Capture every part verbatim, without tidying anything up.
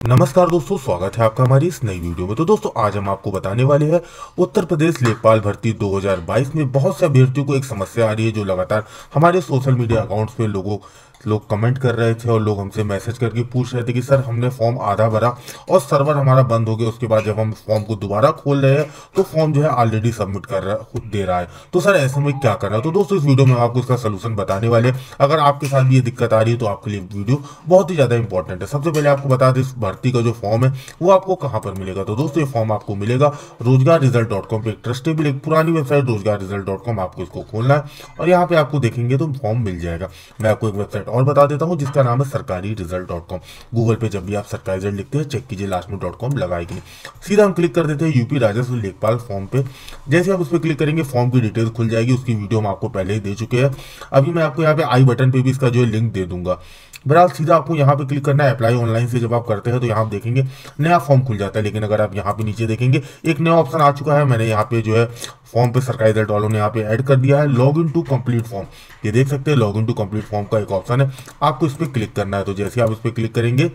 नमस्कार दोस्तों, स्वागत है आपका हमारी इस नई वीडियो में। तो दोस्तों आज हम आपको बताने वाले हैं उत्तर प्रदेश लेखपाल भर्ती दो हज़ार बाईस में बहुत से अभ्यर्थियों को एक समस्या आ रही है जो लगातार हमारे सोशल मीडिया अकाउंट्स पे लोगों लोग कमेंट कर रहे थे और लोग हमसे मैसेज करके पूछ रहे थे कि सर हमने फॉर्म आधा भरा और सर्वर हमारा बंद हो गया। उसके बाद जब हम फॉर्म को दोबारा खोल रहे हैं तो फॉर्म जो है ऑलरेडी सबमिट कर रहा दे रहा है। तो सर ऐसे में क्या करना है? तो दोस्तों इस वीडियो में आपको इसका सोल्यूशन बताने वाले हैं। अगर आपके साथ भी ये दिक्कत आ रही है तो आपके लिए वीडियो बहुत ही ज़्यादा इंपॉर्टेंट है। सबसे पहले आपको बता दें इस भर्ती का जो फॉर्म है वो आपको कहाँ पर मिलेगा। तो दोस्तों ये फॉर्म आपको मिलेगा रोजगार रिजल्ट डॉट कॉम पे, एक ट्रस्टेबल एक पुरानी वेबसाइट रोजगार रिजल्ट डॉट कॉम, आपको इसको खोलना है और यहाँ पे आपको देखेंगे तो फॉर्म मिल जाएगा। मैं आपको एक वेबसाइट और बता देता हूँ जिसका नाम है सरकारी रिजल्ट डॉट कॉम। गूगल पे जब भी आप सरकारी रिजल्ट लिखते हैं चेक कीजिए लास्ट में डॉट कॉम लगाएगी। सीधा हम क्लिक कर देते हैं यूपी राजस्व लेखपाल फॉर्म पे। जैसे आप उस पर क्लिक करेंगे फॉर्म की डिटेल्स खुल जाएगी। उसकी वीडियो हम आपको पहले ही दे चुके हैं। अभी मैं आपको यहाँ पे आई बटन पे भी इसका जो है लिंक दे दूंगा। बहरहाल सीधा आपको यहाँ पे क्लिक करना है। अप्लाई ऑनलाइन से जब आप करते हैं तो यहाँ आप देखेंगे नया फॉर्म खुल जाता है। लेकिन अगर आप यहाँ पे नीचे देखेंगे एक नया ऑप्शन आ चुका है। मैंने यहाँ पे जो है फॉर्म पे सरकारी रिजल्ट वालों ने यहाँ पे ऐड कर दिया है log in to complete form. ये देख सकते हैं log in to complete form का एक ऑप्शन है, आपको इस पर क्लिक करना है। तो जैसे आप इस पर क्लिक करेंगे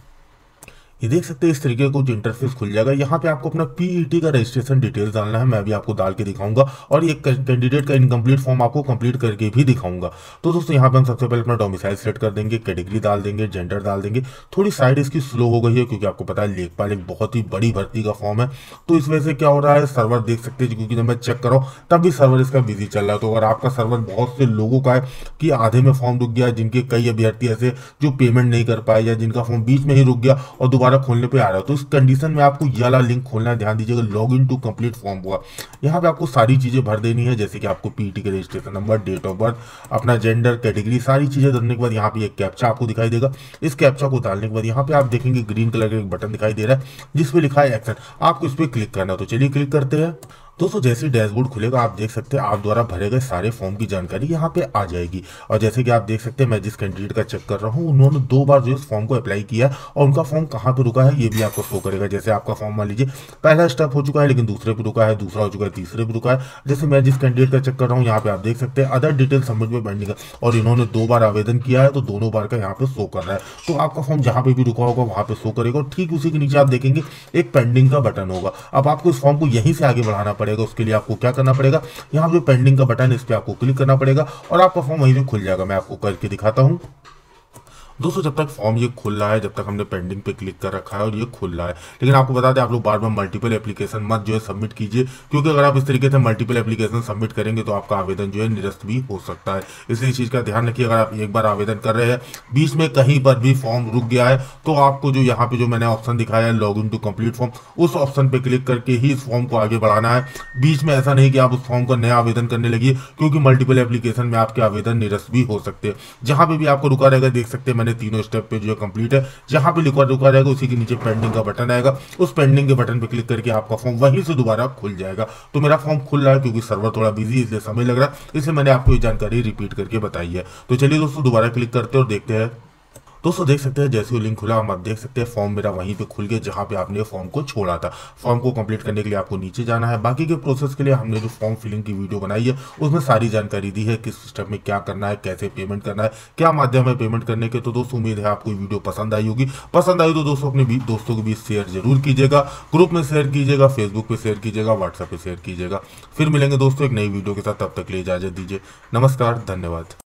ये देख सकते हैं इस तरीके का कुछ इंटरफेस खुल जाएगा। यहाँ पे आपको अपना पीईटी का रजिस्ट्रेशन डिटेल्स डालना है। मैं भी आपको डाल के दिखाऊंगा और ये कैंडिडेट का इनकम्प्लीट फॉर्म आपको कंप्लीट करके भी दिखाऊंगा। तो दोस्तों यहाँ पे हम सबसे पहले अपना डोमिसाइल सेलेक्ट कर देंगे, कैटेगरी डाल देंगे, जेंडर डाल देंगे। थोड़ी साइड इसकी स्लो हो गई है क्योंकि आपको पता है लेखपाल एक बहुत ही बड़ी भर्ती का फॉर्म है। तो इस वजह से क्या हो रहा है, सर्वर देख सकते हैं क्योंकि जब मैं चेक कर रहा हूँ तब भी सर्वर इसका बिजी चल रहा है। तो अगर आपका सर्वर बहुत से लोगों का है कि आधे में फॉर्म रुक गया, जिनके कई अभ्यर्थी ऐसे जो पेमेंट नहीं कर पाए या जिनका फॉर्म बीच में ही रुक गया और दोबारा खोलने पर आ रहा है, तो इस कंडीशन में आपको ये वाला लिंक खोलना है। ध्यान दीजिएगा log in to complete form हुआ। यहाँ पे आपको सारी चीजें भर देनी है, जैसे कि आपको पीटी के registration number, date of birth, अपना जेंडर, कैटेगरी, सारी चीजें डालने के बाद यहाँ पे एक कैप्चा आपको दिखाई देगा। इस कैप्चा को डालने के बाद यहाँ पे आप देखेंगे ग्रीन कलर का एक बटन दिखाई दे रहा है जिसपे लिखा है एक्शन। आपको इस पर क्लिक करना है। तो चलिए क्लिक करते हैं। दोस्तों जैसे डैशबोर्ड खुलेगा आप देख सकते हैं आप द्वारा भरे गए सारे फॉर्म की जानकारी यहाँ पे आ जाएगी। और जैसे कि आप देख सकते हैं मैं जिस कैंडिडेट का चेक कर रहा हूँ उन्होंने दो बार जो इस फॉर्म को अप्लाई किया और उनका फॉर्म कहाँ पे रुका है ये भी आपको शो करेगा। जैसे आपका फॉर्म मान लीजिए पहला स्टेप हो चुका है लेकिन दूसरे पे रुका है, दूसरा हो चुका है, तीसरे पे रुका है। जैसे मैं जिस कैंडिडेट का चेक कर रहा हूँ यहाँ पे आप देख सकते हैं अदर डिटेल सबमिट में पेंडिंग है और इन्होंने दो बार आवेदन किया है तो दोनों बार का यहाँ पे शो कर रहा है। तो आपका फॉर्म जहाँ पे भी रुका होगा वहाँ पे शो करेगा और ठीक उसी के नीचे आप देखेंगे एक पेंडिंग का बटन होगा। अब आपको इस फॉर्म को यहीं से आगे बढ़ाना पड़ेगा। उसके लिए आपको क्या करना पड़ेगा, यहाँ पे पेंडिंग का बटन है इस पे आपको क्लिक करना पड़ेगा और आपका फॉर्म वहीं से खुल जाएगा। मैं आपको करके दिखाता हूँ। दोस्तों जब तक फॉर्म ये खुल रहा है, जब तक हमने पेंडिंग पे क्लिक कर रखा है और ये खुल रहा है, लेकिन आपको बता दें आप लोग बार बार मल्टीपल एप्लीकेशन मत जो है सबमिट कीजिए क्योंकि अगर आप इस तरीके से मल्टीपल एप्लीकेशन सबमिट करेंगे तो आपका आवेदन जो है निरस्त भी हो सकता है। इसलिए इस चीज़ का ध्यान रखिए। अगर आप एक बार आवेदन कर रहे हैं बीच में कहीं पर भी फॉर्म रुक गया है तो आपको जो यहाँ पे जो मैंने ऑप्शन दिखाया है log in to complete form, उस ऑप्शन पे क्लिक करके ही इस फॉर्म को आगे बढ़ाना है। बीच में ऐसा नहीं कि आप उस फॉर्म का नया आवेदन करने लगिए क्योंकि मल्टीपल एप्लीकेशन में आपके आवेदन निरस्त भी हो सकते हैं। जहां पे भी आपको रुका रहेगा देख सकते हैं मैंने तीनों स्टेप पे जो कंप्लीट है, जहां पे लिखा रुका रहेगा उसी के नीचे पेंडिंग का बटन आएगा। उस पेंडिंग के बटन पे क्लिक करके आपका फॉर्म वहीं से दोबारा खुल जाएगा। तो मेरा फॉर्म खुल रहा है क्योंकि सर्वर थोड़ा बिजी इसलिए समय लग रहा है, इसलिए मैंने आपको ये जानकारी रिपीट करके बताई है। तो चलिए दोस्तों दोबारा क्लिक करते हैं और देखते हैं। दोस्तों देख सकते हैं जैसे वो लिंक खुला हम आप देख सकते हैं फॉर्म मेरा वहीं पे खुल गया जहां पे आपने फॉर्म को छोड़ा था। फॉर्म को कंप्लीट करने के लिए आपको नीचे जाना है। बाकी के प्रोसेस के लिए हमने जो फॉर्म फिलिंग की वीडियो बनाई है उसमें सारी जानकारी दी है किस स्टेप में क्या करना है, कैसे पेमेंट करना है, क्या माध्यम है पेमेंट करने के। तो दोस्तों उम्मीद है आपको वीडियो पसंद आई होगी। पसंद आई तो दोस्तों अपने दोस्तों के बीच शेयर जरूर कीजिएगा, ग्रुप में शेयर कीजिएगा, फेसबुक पे शेयर कीजिएगा, व्हाट्सएप पे शेयर कीजिएगा। फिर मिलेंगे दोस्तों एक नई वीडियो के साथ, तब तक के लिए इजाजत दीजिए। नमस्कार, धन्यवाद।